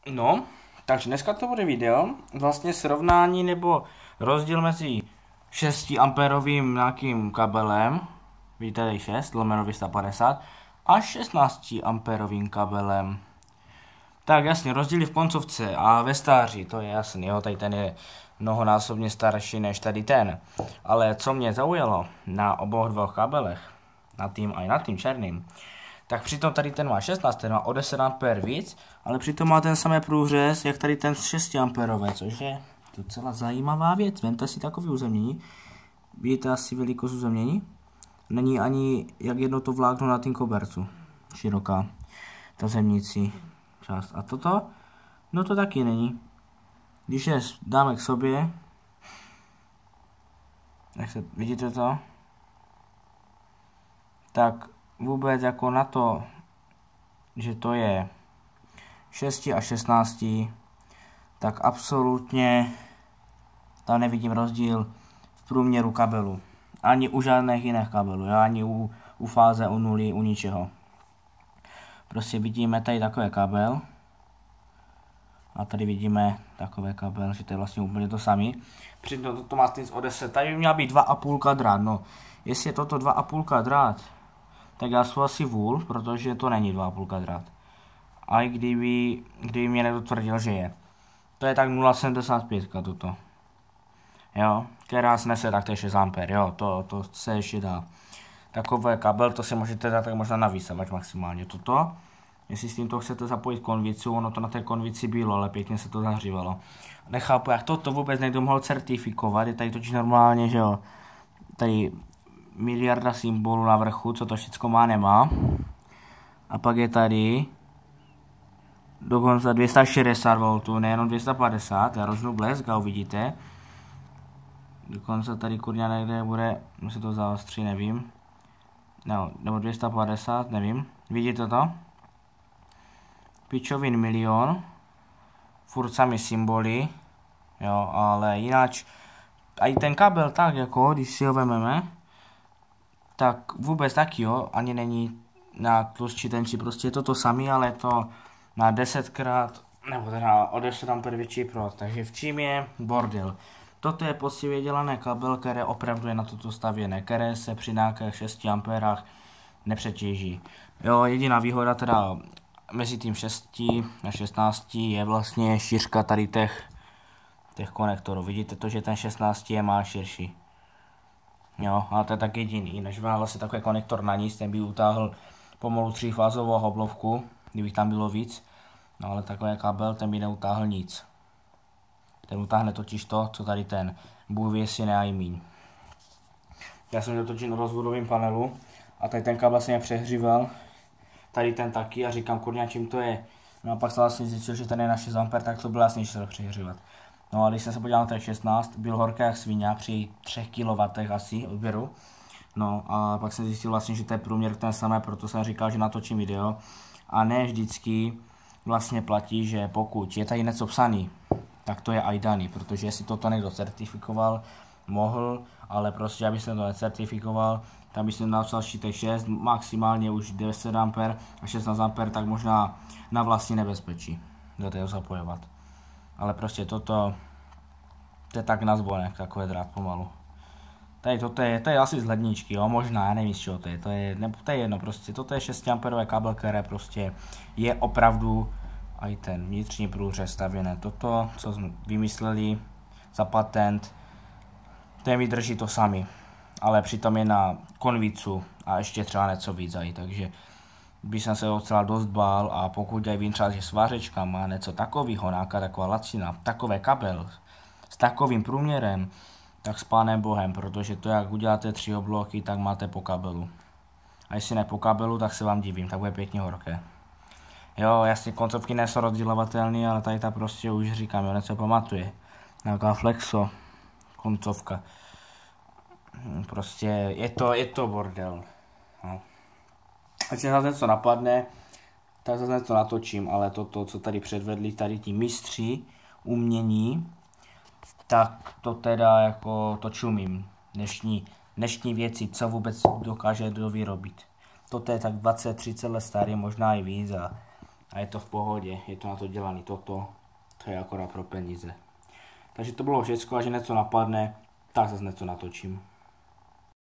No, takže dneska to bude video, vlastně srovnání nebo rozdíl mezi 6 amperovým nějakým kabelem, vidíte tady 6, lomeno 250, a 16 amperovým kabelem. Tak jasně, rozdíly v koncovce a ve stáří, to je jasný, jo, tady ten je mnohonásobně starší než tady ten. Ale co mě zaujalo na obou dvou kabelech, na tým a i na tým černým, tak přitom tady ten má 16, ten má o 10 A víc, ale přitom má ten samý průřez, jak tady ten 6 amperové, což je docela zajímavá věc. Vemte si takový uzemnění, vidíte asi velikost uzemnění, není ani jak jedno to vlákno na tým kobercu, široká, ta zemnící část. A toto, no to taky není. Když je dáme k sobě, jak se, vidíte to, tak vůbec jako na to, že to je 6 a 16, tak absolutně tam nevidím rozdíl v průměru kabelu. Ani u žádných jiných kabelů, ani u fáze, u nuly, u ničeho. Prostě vidíme tady takový kabel. A tady vidíme takový kabel, že to je vlastně úplně to samé. Přitom toto má stejně o 10, tady by měla být 2,5 drát. No, jestli je toto 2,5 drát, tak já jsem asi vůl, protože to není 2,5 drát. A i kdyby mě někdo tvrdil, že je. To je tak 0,75 toto. Jo, která snese tak to je 6 A, jo, to se ještě dá. Takový kabel, to si můžete dát tak možná na výsavač maximálně. Toto, jestli s tímto chcete zapojit konvici, ono to na té konvici bylo, ale pěkně se to zahřívalo. Nechápu, jak toto vůbec někdo mohl certifikovat, je tady totiž normálně, že jo, tady miliarda symbolů na vrchu, co to všechno má, nemá. A pak je tady dokonce 260 V, nejenom 250, já rožnu blesk a uvidíte. Dokonce tady kurňa někde bude, musí to zaostřit, nevím. No, nebo 250, nevím. Vidíte to? Pičovin milion. Furt sami symboly. Jo, ale jinak. A i ten kabel tak jako, když si ho vememe, tak vůbec taky jo, ani není na tlustší tenčí, prostě je to samé, ale je to na 10krát, nebo teda o 10 A větší proud, takže v čím je bordel. Toto je poctivě dělané kabel, které opravdu je na toto stavěné, které se při nějakých 6 amperách nepřetíží. Jo, jediná výhoda teda mezi tím 6 a 16 je vlastně šířka tady těch konektorů. Vidíte to, že ten 16 je má širší. Jo, ale to je tak jediný. Než váhle se takový konektor na nic, ten by utáhl pomalu 3fázovou hoblovku, kdybych tam bylo víc. No ale takový kabel, ten by neutáhl nic. Ten utáhne totiž to, co tady ten. Bůh ví, jestli ne a i míň. Já jsem dotočil na rozvodovém panelu a tady ten kabel se mě přehříval. Tady ten taky a říkám, kurňa, čím to je. No a pak jsem vlastně zjistil, že ten je na 6 A, tak to bylo jasný, že se to přehřívat. No a když jsem se podíval na ten 16, byl horký jak svině při 3 kW asi odběru. No a pak jsem zjistil vlastně, že to je průměr ten samý, proto jsem říkal, že natočím video. A ne vždycky vlastně platí, že pokud je tady něco psaný, tak to je aj daný, protože jestli toto někdo certifikoval, mohl, ale prostě, aby se to necertifikoval, tak by se napsal štítek 6, maximálně už 10 A a 16 A, tak možná na vlastní nebezpečí do toho zapojovat. Ale prostě toto, to je tak na zbonek, takový drát pomalu. Tady toto je asi z ledničky, jo, možná, já nevím z čeho to je, to je jedno, prostě toto je 6 amperový kabel, které prostě je opravdu a i ten vnitřní průřez stavěné. Toto, co jsme vymysleli za patent, ten vydrží to sami, ale přitom je na konvicu a ještě třeba něco víc aj, takže by jsem se docela dost bál a pokud aj vím třeba, že svářečka má něco takového, nějaká taková lacina, takový kabel s takovým průměrem, tak s pánem bohem, protože to jak uděláte 3 obloky, tak máte po kabelu. A jestli ne po kabelu, tak se vám divím, tak bude pěkně horké. Jo, jasně koncovky nejsou rozdělovatelné, ale tady ta prostě už říkám, jo, něco pamatuje. Nějaká flexo koncovka. Prostě je to bordel. No. Ať se zase něco napadne, tak zase něco natočím, ale toto, co tady předvedli tady ti mistři umění, tak to teda jako to čumím. Dnešní věci, co vůbec dokáže vyrobit. Toto je tak 20-30 let starý, možná i víc a a je to v pohodě, je to na to dělané toto, to je akorát pro peníze. Takže to bylo všechno, až něco napadne, tak zase něco natočím.